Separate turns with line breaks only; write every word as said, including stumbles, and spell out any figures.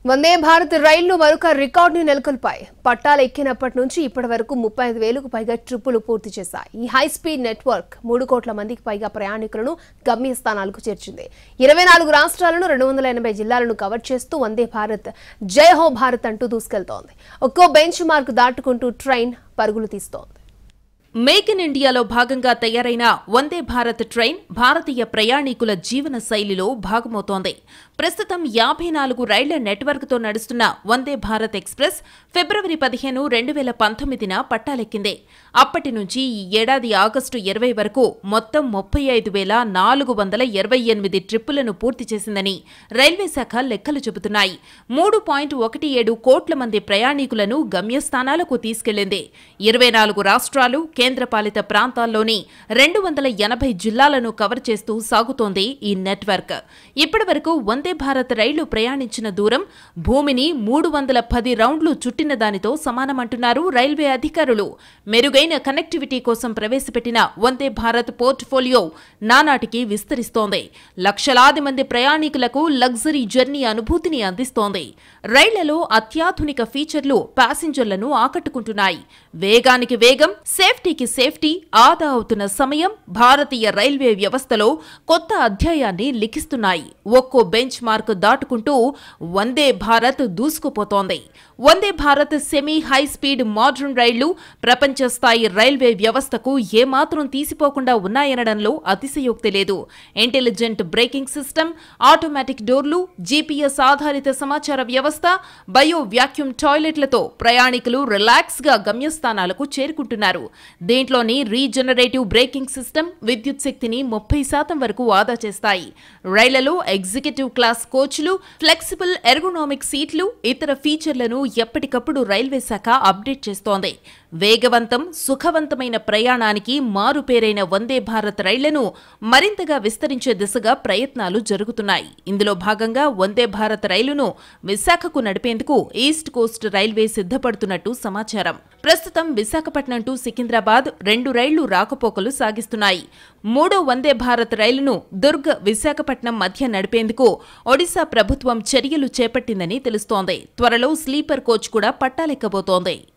వందే భారత్ రైళ్లు మరొక రికార్డును నెలకొల్పాయి. పట్టాలు ఎక్కినప్పటి నుంచి ఇప్పటి వరకు ముప్పై ఐదు వేలకు పైగా ట్రిప్పులు పూర్తి చేశాయి. ఈ హై స్పీడ్ నెట్వర్క్ మూడు కోట్ల మందికి పైగా ప్రయాణికులను గమ్యస్థానాలకు చేర్చింది. ఇరవై నాలుగు రాష్ట్రాలను రెండు వందల ఎనభై జిల్లాలను కవర్ చేస్తూ వందే భారత్ జై హో భారత్ అంటూ దూసుకెళ్తోంది. ఒక్కో బెంచ్ మార్క్ దాటుకుంటూ ట్రైన్ పరుగులు తీస్తోంది.
మేక్ ఇన్ ఇండియాలో భాగంగా తయారైన వందే భారత్ ట్రైన్ భారతీయ ప్రయాణికుల జీవన శైలిలో భాగమవుతోంది. ప్రస్తుతం యాభై నాలుగు రైళ్ల నెట్వర్క్తో నడుస్తున్న వందే భారత్ ఎక్స్ప్రెస్ ఫిబ్రవరి పదిహేను రెండు వేల పంతొమ్మిదిన పట్టాలెక్కింది. అప్పటి నుంచి ఈ ఏడాది ఆగస్టు ఇరవై వరకు మొత్తం ముప్పై ఐదు వేల నాలుగు వందల ఇరవై ఎనిమిది ట్రిప్పులను పూర్తి చేసిందని రైల్వే శాఖ లెక్కలు చెబుతున్నాయి. మూడు పాయింట్ ఒకటి ఏడు కోట్ల మంది ప్రయాణికులను గమ్యస్థానాలకు తీసుకెళ్లింది. ఇరవై నాలుగు రాష్ట్రాలు కేంద్రపాలిత ప్రాంతాల్లోని రెండు వందల ఎనభై జిల్లాలను కవర్ చేస్తూ సాగుతోంది ఈ నెట్వర్క్. ఇప్పటి వరకు వందే భారత్ రైళ్లు ప్రయాణించిన దూరం భూమిని మూడు వందల పది రౌండ్లు చుట్టిన దానితో సమానమంటున్నారు రైల్వే అధికారులు. మెరుగైన కనెక్టివిటీ కోసం ప్రవేశపెట్టిన వందే భారత్ పోర్ట్ఫోలియో నానాటికి విస్తరిస్తోంది. లక్షలాది మంది ప్రయాణికులకు లగ్జరీ జర్నీ అనుభూతిని అందిస్తోంది. రైళ్లలో అత్యాధునిక ఫీచర్లు ప్యాసింజర్లను ఆకట్టుకుంటున్నాయి. వేగానికి వేగం, సేఫ్టీకి సేఫ్టీ, ఆదా అవుతున్న సమయం భారతీయ రైల్వే వ్యవస్థలో కొత్త అధ్యాయాన్ని లిఖిస్తున్నాయి. ఒక్కో బెంచ్ మార్క్ దాటుకుంటూ వందే భారత్ దూసుకుపోతోంది. Vande Bharat semi high speed modern రైళ్లు ప్రపంచ స్థాయి రైల్వే వ్యవస్థకు ఏమాత్రం తీసిపోకుండా ఉన్నాయనడంలో అతిశయోక్తి లేదు. ఇంటెలిజెంట్ బ్రేకింగ్ సిస్టమ్, ఆటోమేటిక్ డోర్లు, జీపీఎస్ ఆధారిత సమాచార వ్యవస్థ, బయో వ్యాక్యూమ్ టాయిలెట్లతో ప్రయాణికులు రిలాక్స్ గా గమ్యస్థానాలకు చేరుకుంటున్నారు. దీంట్లోని రీజనరేటివ్ బ్రేకింగ్ సిస్టమ్ విద్యుత్ శక్తిని ముప్పై శాతం వరకు ఆదా చేస్తాయి. రైళ్లలో ఎగ్జిక్యూటివ్ క్లాస్ కోచ్లు, ఫ్లెక్సిబుల్ ఎర్గోనామిక్ సీట్లు, ఇతర ఫీచర్లను ఎప్పటికప్పుడు రైల్వే శాఖ అప్డేట్ చేస్తోంది. వేగవంతం, సుఖవంతమైన ప్రయాణానికి మారుపేరైన వందే భారత్ రైళ్లను మరింతగా విస్తరించే దిశగా ప్రయత్నాలు జరుగుతున్నాయి. ఇందులో భాగంగా వందే భారత్ రైలును విశాఖకు నడిపేందుకు ఈస్ట్ కోస్ట్ రైల్వే సిద్ధపడుతున్నట్టు సమాచారం. ప్రస్తుతం విశాఖపట్నం టు సికింద్రాబాద్ రెండు రైళ్లు రాకపోకలు సాగిస్తున్నాయి. మూడో వందే భారత్ రైలును దుర్గ్, విశాఖపట్నం మధ్య నడిపేందుకు ఒడిశా ప్రభుత్వం చర్యలు చేపట్టిందని తెలుస్తోంది. త్వరలో స్లీపర్ కోచ్ కూడా పట్టాలెక్కబోతోంది.